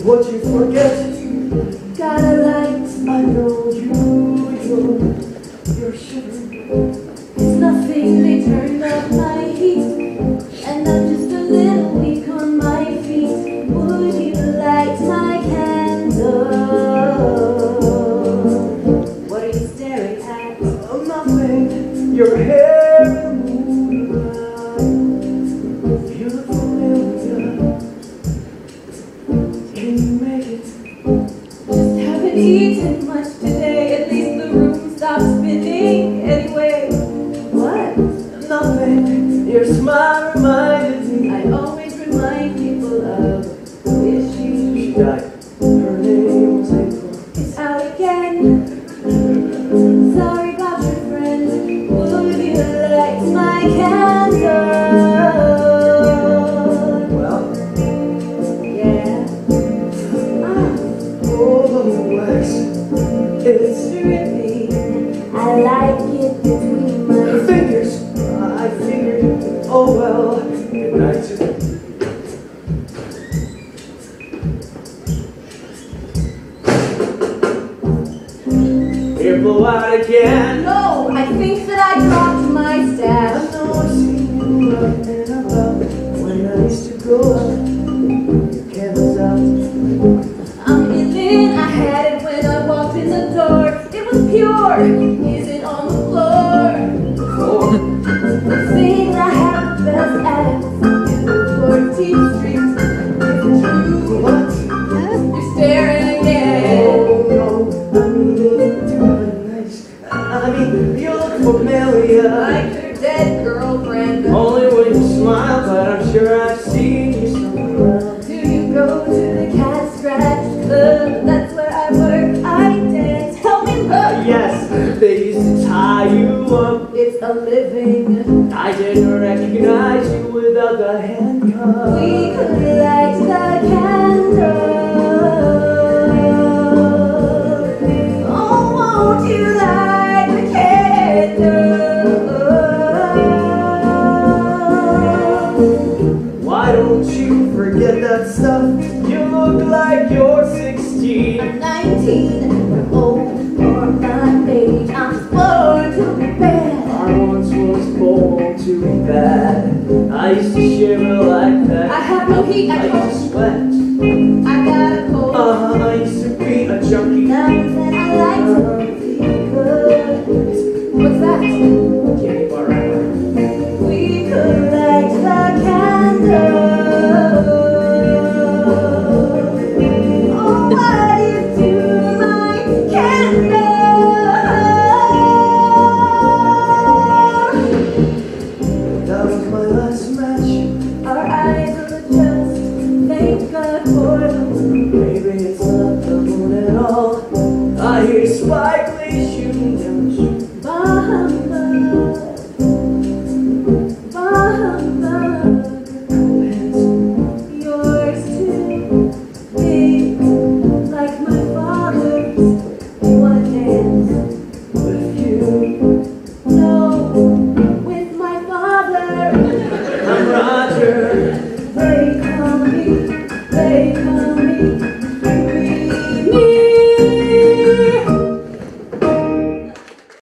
what you forget. Gotta light, I know you're shivering. it's nothing, they turned up my heat, and I'm just a little weak on my feet. Would you light my candle? What are you staring at? Oh, nothing. Your hair in the moonlight. You look familiar. Can you make it? Just haven't eaten much today. At least the room stopped spinning anyway. What? Nothing. Your smile reminded me. I always remind people of who is she? She died. Her name was April. It's out again. Sorry about your friend. Would you light my candle? Well, Yeah. oh, the wax. It's Dripping. I like it between my fingers. I figured, oh well, good night. Here, blow out again. No, I think that I dropped my I stash. know I seen you up and about when I used to go out. Your candles out. I'm in it, I had it when I walked in the door. It was pure. Is it on the floor? Oh, The thing I have the best at is the 14th Street. Is it true? what? You're staring again. Oh no, I mean it's really nice. I mean, you look familiar. Like your dead girlfriend. Only when you smile, but I'm sure I've seen you somewhere else. Do you go to the Cat Scratch Club? That's where I work. I dance. Help me look. Yes, they used to tie you up. It's a living. I didn't recognize you without the handcuffs. We could light the candle. Oh, won't you light the candle? Why don't you forget that stuff? You look like you're 16. I'm 19, old for my age. I'm just born to be bad. I once was born to be bad. I used to shiver like that. I have no heat I at used to home. sweat. I got a cold. I used to be a junkie. Now that I like to feel good. What's that?